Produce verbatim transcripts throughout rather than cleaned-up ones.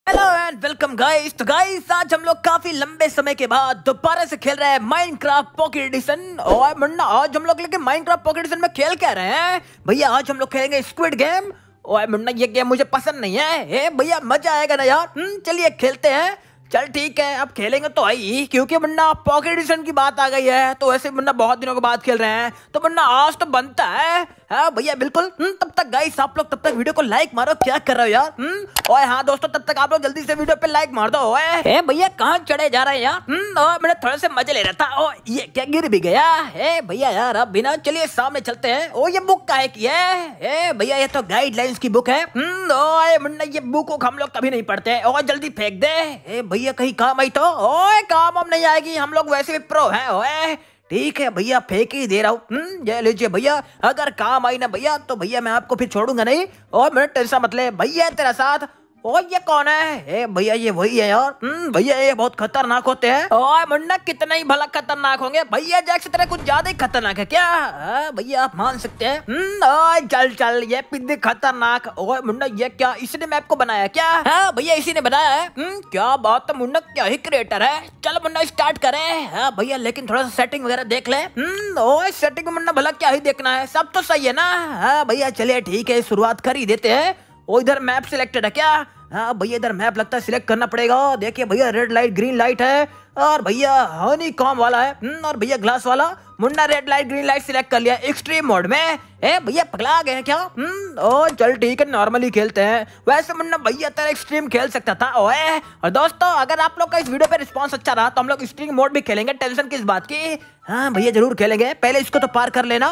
Hello and welcome guys. तो guys आज हम लोग काफी लंबे समय के बाद दोबारा से खेल रहे हैं माइनक्राफ्ट पॉकेट एडिशन। और मुन्ना आज हम लोग लेकिन माइनक्राफ्ट पॉकेट एडिशन में खेल क्या रहे हैं भैया? आज हम लोग खेलेंगे स्क्विड गेम। और मुन्ना ये गेम मुझे पसंद नहीं है। ए भैया मजा आएगा ना यार। चलिए खेलते हैं। चल ठीक है, अब खेलेंगे तो आई, क्योंकि मुन्ना पॉकेट एडिशन की बात आ गई है। तो वैसे मुन्ना बहुत दिनों के बाद खेल रहे हैं, तो मुन्ना आज तो बनता है। हाँ भैया बिल्कुल। तब तक गाइस आप लोग तब तक वीडियो को लाइक मारो। क्या कर रहे हो यार? ओए हाँ दोस्तों, तब तक आप लोग जल्दी से वीडियो पे लाइक मार दो। ओए भैया कहाँ चढ़े जा रहे हैं यार? मैंने थोड़े से मजे ले रहा था। ओ ये क्या गिर भी गया है भैया यार? अब बिना चलिए सामने चलते हैं। ओ ये बुक काहे की है भैया? ये तो गाइडलाइंस की बुक है। ओए मुन्ना ये बुक हम लोग कभी नहीं पढ़ते। और जल्दी फेंक दे भैया, कहीं काम आई तो। ओए काम हम नहीं आएगी, हम लोग वैसे भी प्रो है। ओए ठीक है भैया, फेंक ही दे रहा हूँ। ये लीजिए भैया, अगर काम आई ना भैया तो भैया मैं आपको फिर छोड़ूंगा नहीं। और मैंने टेंशन मत ले भैया तेरा साथ। और ये कौन है? ए भैया ये वही है यार। भैया ये बहुत खतरनाक होते हैं। और मुन्ना कितना ही भला खतरनाक होंगे भैया? जैक से तरह कुछ ज्यादा ही खतरनाक है क्या? भैया आप मान सकते हैं। चल चल ये पिद्दी खतरनाक। और मुन्ना ये क्या, इसने मैप को बनाया क्या? हाँ भैया इसी ने बनाया है। क्या बात है मुन्ना, क्या ही क्रिएटर है। चल मुन्ना स्टार्ट करें। हाँ भैया लेकिन थोड़ा सा सेटिंग वगैरह देख ले। ओ सेटिंग में मुन्ना भला क्या ही देखना है, सब तो सही है ना? हाँ भैया चलिए ठीक है, शुरुआत कर ही देते हैं। ओ इधर मैप सिलेक्टेड है क्या? हाँ भैया इधर मैप लगता है सिलेक्ट करना पड़ेगा। देखिए भैया रेड लाइट ग्रीन लाइट है, और भैया हनी कॉम वाला है, और भैया ग्लास वाला। Munna red light green light select कर लिया एक्सट्रीम मोड में। ए भैया पगला गए हैं क्या? ओ चल ठीक है, नॉर्मली खेलते हैं। वैसे मुन्ना भैया तेरा एक्सट्रीम खेल सकता था। ओए और दोस्तों अगर आप लोग का इस वीडियो पे रिस्पांस अच्छा रहा तो हम लोग एक्सट्रीम मोड भी खेलेंगे। टेंशन किस बात की? हाँ भैया जरूर खेलेंगे, पहले इसको तो पार कर लेना।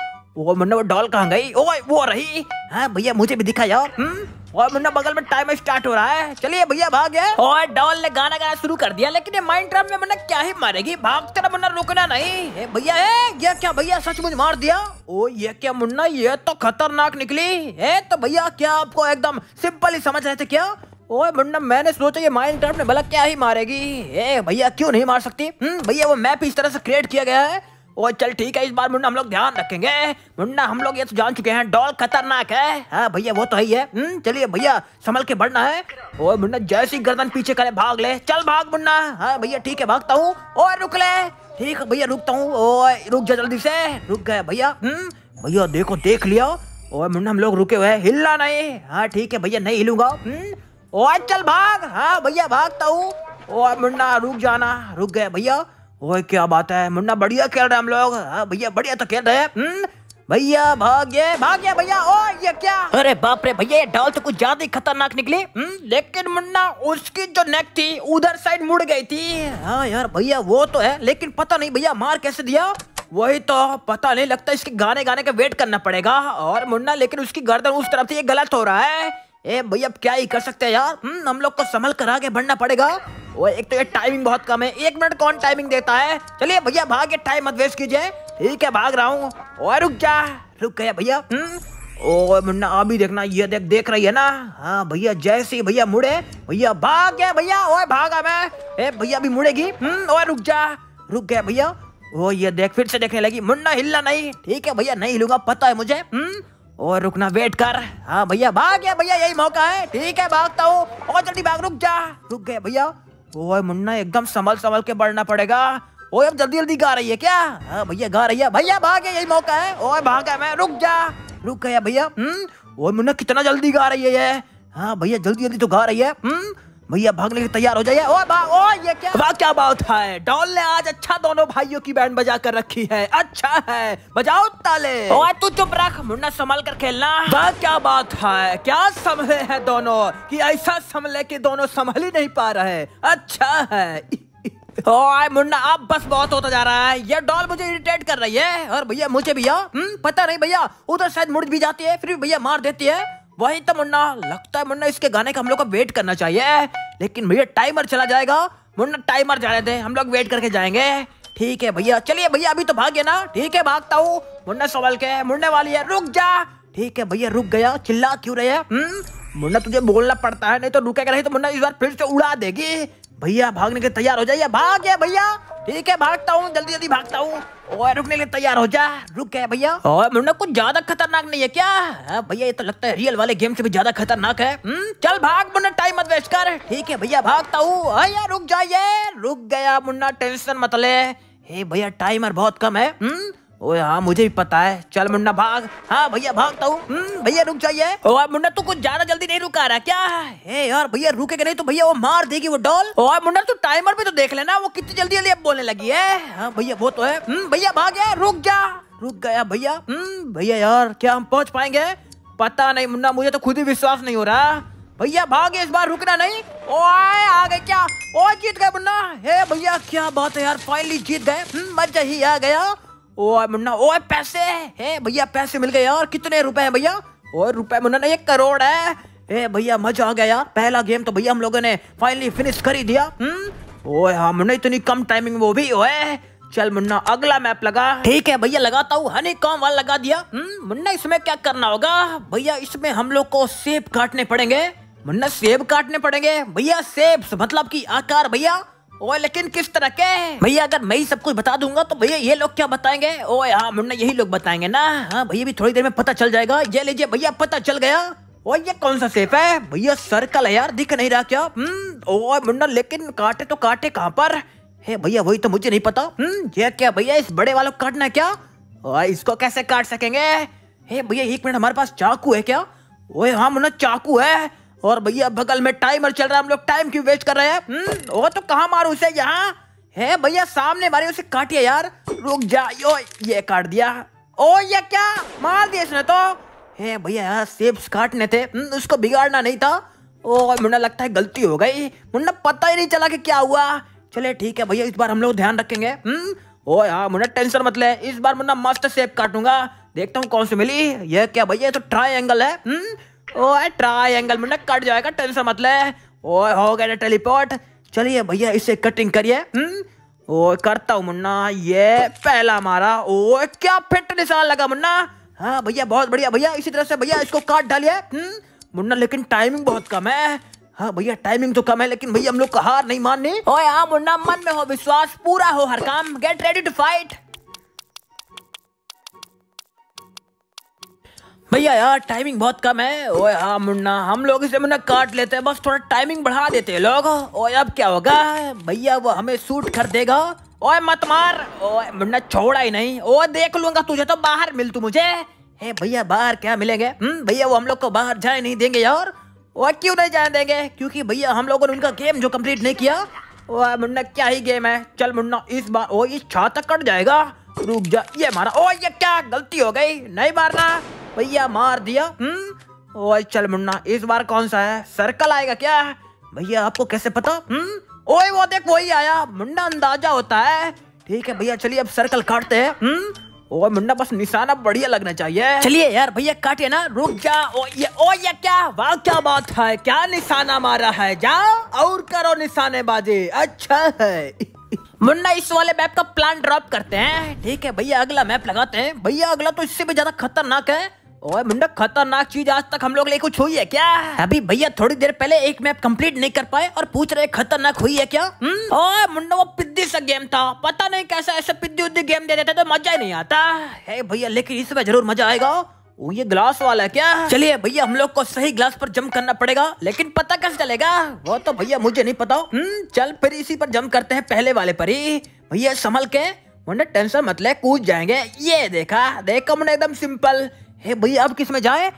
वो मुन्ना वो डॉल कहाँ गई? ओए वो रही। हाँ भैया मुझे भी दिखा यार। और मुन्ना बगल में टाइम स्टार्ट हो रहा है। चलिए भैया भाग गया। और डॉल ने गाना गाना शुरू कर दिया, लेकिन ये माइनक्राफ्ट में मुन्ना क्या ही मारेगी? भागते रहो मुन्ना, रुकना नहीं। ए भैया है ये क्या भैया, सचमुच मार दिया? ओ ये क्या मुन्ना, ये तो खतरनाक निकली है। तो भैया क्या आपको एकदम सिंपल ही समझ रहे थे क्या? ओए मुन्ना मैंने सोचा ये माइनक्राफ्ट में भला क्या ही मारेगी। ए भैया क्यों नहीं मार सकती? भैया वो मैप इस तरह से क्रिएट किया गया है। ओ चल ठीक है, इस बार मुन्ना हम लोग ध्यान रखेंगे। मुन्ना हम लोग ये तो जान चुके हैं डॉल खतरनाक है। हाँ भैया वो तो ही है। चलिए भैया संभल के बढ़ना है। ओ मुन्ना जैसी गर्दन पीछे करे भाग ले। चल भाग मुन्ना। हाँ भैया ठीक है भागता हूँ। ओ रुक ले। ठीक है भैया रुकता हूँ। ओ रुक जा जल्दी से। रुक गए भैया। भैया देखो देख लिया। ओ मुन्ना हम लोग रुके हुए, हिलना नहीं। हाँ ठीक है भैया नहीं हिलूंगा। ओ चल भाग। हाँ भैया भागता हूँ। ओ मुन्ना रुक जाना। रुक गए भैया। ओए क्या बात है मुन्ना, बढ़िया खेल रहे हैं हम लोग। हाँ भैया बढ़िया तो खेल रहे हैं। भैया भाग्य भाग्य भैया। ओ ये क्या? अरे बाप रे भैया, ये डॉल तो कुछ ज्यादा ही खतरनाक निकली। लेकिन मुन्ना उसकी जो नेक थी उधर साइड मुड़ गई थी। हाँ यार भैया वो तो है, लेकिन पता नहीं भैया मार कैसे दिया? वही तो पता नहीं, लगता है इसके गाने गाने का वेट करना पड़ेगा। और मुन्ना लेकिन उसकी गर्दन उस तरफ से, ये गलत हो रहा है। ए भैया अब क्या ही कर सकते हैं यार। हम लोग को संभल कर आगे बढ़ना पड़ेगा। वो एक तो ये टाइमिंग बहुत कम है, एक मिनट कौन टाइमिंग देता है? चलिए भैया भागे, टाइम मत वेस्ट कीजिए। ठीक है भाग रहा हूँ। और रुक जा। रुक गया भैया। ओ मुन्ना अभी देखना, ये देख देख रही है ना? हाँ भैया जैसे ही भैया मुड़े, भैया भाग गया भैया। ओए भागा मैं। ए भैया अभी मुड़ेगी। ओए रुक जा। रुक गया भैया। ओ ये देख फिर से देखने लगी। मुन्ना हिलना नहीं। ठीक है भैया नहीं हिलूंगा, पता है मुझे। और रुकना, वेट कर। हाँ भैया भाग गया भैया, यही मौका है। ठीक है भागता हूँ। और जल्दी भाग। रुक जा। रुक गए भैया। ओए मुन्ना एकदम संभल संभल के बढ़ना पड़ेगा। ओए अब जल्दी जल्दी गा रही है क्या? हाँ भैया गा रही है। भैया भाग गया, यही मौका है। ओए भागा मैं। रुक जा। रुक गया भैया। हम्म ओए मुन्ना कितना जल्दी गा रही है ये। हाँ भैया जल्दी जल्दी तो गा रही है। हम्म भैया भागने के तैयार हो जाइए। ओए भाग। ओ ये क्या? वाह क्या बात है, डॉल ने आज अच्छा दोनों भाइयों की बैंड बजा कर रखी है। अच्छा है, बजाओ ताले। ओए तू चुप रख मुन्ना, संभल कर खेलना। वाह क्या बात है, क्या संभले हैं दोनों, कि ऐसा संभले कि दोनों संभल ही नहीं पा रहे। अच्छा है। ओए मुन्ना अब बस बहुत होता जा रहा है, ये डॉल मुझे इरिटेट कर रही है। और भैया मुझे भी हम्म पता नहीं भैया, उधर शायद मुड़ भी जाती है, फिर भी भैया मार देती है। वही तो मुन्ना, लगता है मुन्ना इसके गाने का हम लोग को वेट करना चाहिए। लेकिन भैया टाइमर चला जाएगा। मुन्ना टाइमर जाने दे, हम लोग वेट करके जाएंगे। ठीक है भैया। चलिए भैया अभी तो भागे ना। ठीक है भागता हूँ। मुन्ना संभल के, मुड़ने वाली है। रुक जा। ठीक है भैया रुक गया। चिल्ला क्यों रहे हैं? मुन्ना तुझे बोलना पड़ता है, नहीं तो रुकेगा नहीं तो मुन्ना इस बार फिर से उड़ा देगी। भैया भागने के तैयार हो जाइए। भाग गया भैया, ठीक है भागता हूँ, जल्दी जल्दी भागता हूँ। और रुकने के लिए तैयार हो जा। रुक गया भैया। और मुन्ना कुछ ज्यादा खतरनाक नहीं है क्या? हाँ भैया ये तो लगता है रियल वाले गेम से भी ज्यादा खतरनाक है। हम्म चल भाग मुन्ना, टाइम मत वेस्ट कर। ठीक है भैया भागता हूँ। भैया रुक जाइए। रुक गया मुन्ना, टेंशन मत ले। हे भैया टाइमर बहुत कम है। हम्म ओए हाँ मुझे भी पता है। चल मुन्ना भाग। हाँ भैया भागता हूँ। हम्म भैया रुक जाइए। ओए मुन्ना तू कुछ ज्यादा जल्दी नहीं रुका रहा क्या? हे यार भैया रुकेगा नहीं तो भैया वो मार देगी वो डॉल। ओए मुन्ना तू टाइमर पे तो देख लेना, वो कितनी जल्दी जल्दी अब बोलने लगी है। हाँ भैया वो तो है। हम्म भैया भाग गया। रुक जा। रुक गया भैया। हम्म भैया यार क्या हम पहुंच पाएंगे? पता नहीं मुन्ना, मुझे तो खुद ही विश्वास नहीं हो रहा। भैया भागे, इस बार रुकना नहीं। ओए आ गए क्या? ओए जीत गए मुन्ना। हे भैया क्या बात है यार, फाइनली जीत गए। मजा ही आ गया। ओए मुन्ना, ओए पैसे है भैया, पैसे मिल गए यार। कितने रुपए हैं भैया? ओए रुपए मुन्ना नहीं, एक करोड़ है। ए भैया मजा आ गया यार, पहला गेम तो भैया हम लोगों ने फाइनली फिनिश कर ही दिया। हम्म ओए हाँ मुन्ना, इतनी कम टाइमिंग वो भी। ओए चल मुन्ना अगला मैप लगा। ठीक है भैया लगाता हूँ, हनी कॉम वाला लगा दिया। हम्म मुन्ना इसमें क्या करना होगा भैया? इसमें हम लोग को सेब काटने पड़ेंगे। मुन्ना सेब काटने पड़ेंगे भैया? सेब मतलब की आकार भैया? ओए लेकिन किस तरह के भैया? अगर मैं ही सब कुछ बता दूंगा तो भैया ये लोग क्या बताएंगे? ओए हाँ मुन्ना यही लोग बताएंगे ना। हाँ भैया भी थोड़ी देर में पता चल जाएगा। ये लीजिए भैया पता चल गया। ओए ये कौन सा सेब है भैया? सर्कल है यार, दिख नहीं रहा क्या? हम्म ओए मुन्ना लेकिन काटे तो काटे कहाँ पर है भैया? वही तो मुझे नहीं पता। हम्म ये क्या भैया, इस बड़े वालों को काटना है क्या? ओए इसको कैसे काट सकेंगे? हे भैया एक मिनट, हमारे पास चाकू है क्या? ओए हाँ मुन्ना चाकू है। और भैया बगल में टाइमर चल रहा है, हम लोग टाइम क्यों वेस्ट कर रहे हैं? हम्म वो तो कहाँ मारू उसे? यहाँ है भैया, सामने मारे उसे, काटिए यार। रुक जा। यो ये काट दिया। ओ ये क्या मार दिया इसने तो। है भैया यार सेब काटने थे, उसको बिगाड़ना नहीं था। ओ मुन्ना लगता है गलती हो गई। मुन्ना पता ही नहीं चला कि क्या हुआ। चले ठीक है भैया, इस बार हम लोग ध्यान रखेंगे। हम्म ओ यार मुन्ना टेंशन मत ले, इस बार मुन्ना मस्त सेब काटूंगा। देखता हूँ कौन सी मिली। ये क्या भैया? ये तो ट्रायंगल है। हम्म ओए ट्रायंगल मुन्ना कट जाएगा, टेंशन मत ले। ओए हो गया टेलीपोर्ट। चलिए भैया इसे कटिंग करिए। हम्म ओए करता हूँ मुन्ना। ये पहला मारा। ओए क्या फिट निशान लगा मुन्ना। हाँ भैया बहुत बढ़िया भैया, इसी तरह से भैया इसको काट डालिए। हम्म मुन्ना लेकिन टाइमिंग बहुत कम है। हाँ भैया टाइमिंग तो कम है, लेकिन भैया हम लोग का हार नहीं माननी। ओए हाँ मुन्ना, मन में हो विश्वास, पूरा हो हर काम। Get ready to fight. भैया यार टाइमिंग बहुत कम है। ओए हाँ मुन्ना, हम लोग इसे मुन्ना काट लेते हैं, बस थोड़ा टाइमिंग बढ़ा देते हैं लोग। ओए अब क्या होगा भैया? वो हमें शूट कर देगा। ओए मत मार। ओए मुन्ना छोड़ा ही नहीं। ओए देख लूंगा तुझे तो, बाहर मिल तू मुझे। हे भैया बाहर क्या मिलेंगे? हम्म भैया वो हम लोग को बाहर जाने नहीं देंगे यार। ओए क्यों नहीं जाने देंगे? क्योंकि भैया हम लोगों ने उनका गेम जो कंप्लीट नहीं किया। ओए मुन्ना क्या ही गेम है। चल मुन्ना इस बार। ओ इस छाता कट जाएगा। रुक जा। ये मारा। ओ ये क्या गलती हो गई, नहीं मारना भैया, मार दिया। हम्म ओए चल मुन्ना इस बार कौन सा है? सर्कल आएगा क्या भैया? आपको कैसे पता? हम्म ओए वो देख वही आया। मुन्ना अंदाजा होता है। ठीक है भैया चलिए अब सर्कल काटते हैं। हम्म ओए मुन्ना बस निशाना बढ़िया लगना चाहिए। चलिए यार भैया काटिए ना। रुक जा। ओ ये ओ ये क्या? वाह क्या बात है, क्या निशाना मारा है। जाओ और करो निशानेबाजी, अच्छा है। मुन्ना इस वाले मैप का प्लान ड्रॉप करते हैं। ठीक है भैया अगला मैप लगाते हैं। भैया अगला तो इससे भी ज्यादा खतरनाक है। ओए मुन्ना खतरनाक चीज आज तक हम लोग ले कुछ हुई है क्या? अभी भैया थोड़ी देर पहले एक मैप कंप्लीट नहीं कर पाए और पूछ रहे खतरनाक हुई है क्या? हम्म ओए मुन्ना वो पिद्दी सा गेम था, पता नहीं कैसा ऐसे पिद्दी उद्दी गेम दे देते तो मजा ही नहीं आता है भैया, लेकिन इसमें जरूर मजा आएगा। वो ये ग्लास वाला है क्या? चलिए भैया हम लोग को सही ग्लास पर जंप करना पड़ेगा, लेकिन पता कैसे चलेगा वो तो भैया मुझे नहीं पता। हम्म चल फिर इसी पर जंप करते हैं, पहले वाले पर ही। भैया संभल के, मुन्ना टेंशन मत ले, कूद जाएंगे। ये देखा देखा मुन्ना एकदम सिंपल है। भैया अब किस में जाए?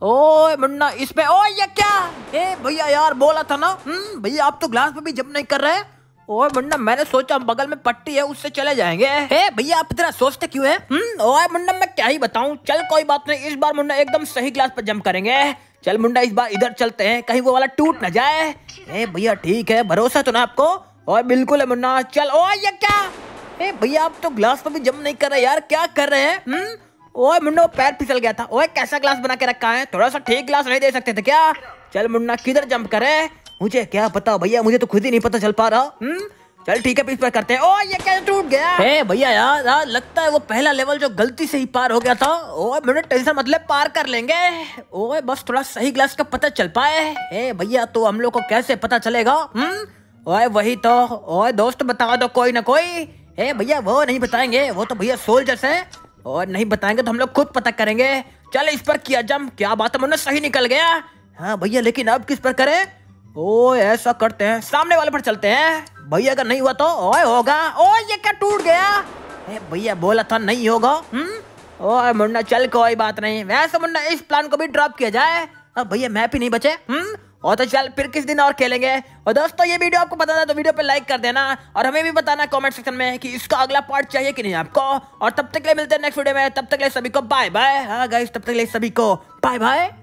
ओ मुन्ना इसमें। ओ ये क्या है भैया? यार बोला था ना। हम्म भैया आप तो ग्लास पे भी जंप नहीं कर रहे। ओए मुन्ना मैंने सोचा बगल में पट्टी है उससे चले जाएंगे। हे भैया आप इतना सोचते क्यों है? हम्म ओए मुन्ना मैं क्या ही बताऊं। चल कोई बात नहीं, इस बार मुन्ना एकदम सही ग्लास पर जंप करेंगे। चल मुन्ना इस बार इधर चलते हैं, कहीं वो वाला टूट ना जाए। हे भैया ठीक है, भरोसा तो ना आपको? ओए बिल्कुल है मुन्ना। चल। ओ ये क्या है भैया? आप तो ग्लास पर भी जंप नहीं कर रहे यार, क्या कर रहे हैं? हम्म ओए मुन्ना पैर फिसल गया था। ओए कैसा ग्लास बना के रखा है, थोड़ा सा ठीक ग्लास नहीं दे सकते थे क्या? चल मुन्ना किधर जंप करे? मुझे क्या पता भैया, मुझे तो खुद ही नहीं पता चल पा रहा। हम्म चल ठीक है इस पर करते हैं। ओ ये क्या टूट गया है भैया? यार यार लगता है वो पहला लेवल जो गलती से ही पार हो गया था। ओए मुन्ना टेंशन मतलब पार कर लेंगे। ओए बस थोड़ा सही ग्लास का पता चल पाए। ए भैया तो हम लोग को कैसे पता चलेगा? हम्म ओए वही तो। ओए दोस्त बता दो कोई ना कोई। ए भैया वो नहीं बताएंगे, वो तो भैया सोल्जर्स है, और नहीं बताएंगे तो हम लोग खुद पता करेंगे। चल इस पर किया जम। क्या बात है मुन्ना, सही निकल गया। हाँ भैया लेकिन अब किस पर करें? ओ ऐसा करते हैं, सामने वाले पर चलते हैं। भैया अगर नहीं हुआ तो ओए होगा। ओए ये क्या टूट गया? ए भैया बोला था नहीं होगा। हम्म ओए मुन्ना चल कोई बात नहीं। वैसे मुन्ना इस प्लान को भी ड्रॉप किया जाए। अब भैया मैप ही नहीं बचे। हम्म और तो चल फिर किस दिन और खेलेंगे। और दोस्तों ये वीडियो आपको पसंद है तो वीडियो पे लाइक कर देना, और हमें भी बताना कमेंट सेक्शन में कि इसका अगला पार्ट चाहिए कि नहीं आपको। और तब तक के लिए मिलते हैं नेक्स्ट वीडियो में। तब तक के लिए सभी को बाय बाय। हाँ गाइस तब तक के लिए सभी को बाय बाय।